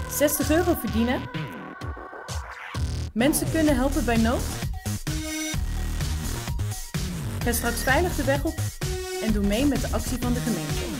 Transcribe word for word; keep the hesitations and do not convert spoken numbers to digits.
zestig euro verdienen? Mensen kunnen helpen bij nood? Ga straks veilig de weg op en doe mee met de actie van de gemeente.